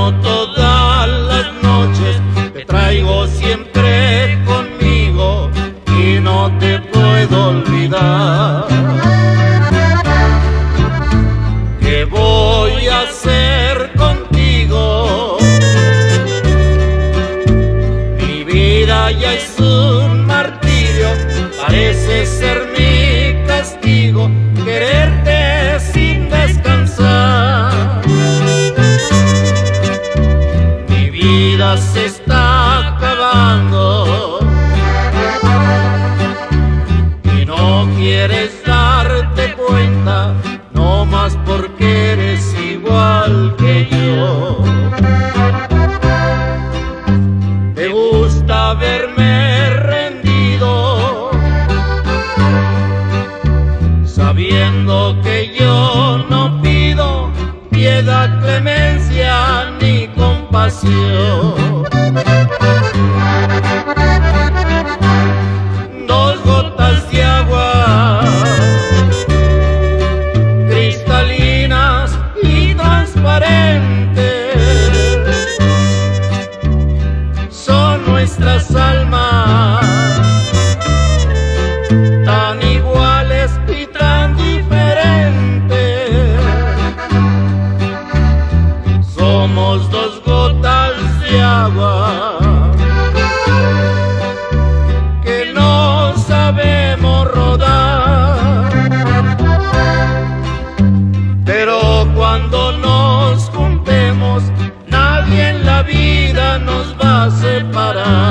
extraño todas las noches, te traigo siempre conmigo y no te puedo olvidar. ¿Qué voy a hacer contigo? Mi vida ya es un martirio, parece ser mi castigo, quererte sin descansar. Mi vida se está acabando y no quieres darte cuenta, no más porque eres igual que yo. Te gusta verme rendido, sabiendo que yo no pido piedad, clemencia ni compasión. Dos gotas de agua cristalinas y transparentes son nuestras almas, tan iguales y tan diferentes. Somos dos gotas de agua que no sabemos rodar, pero cuando nos juntemos nadie en la vida nos va a separar.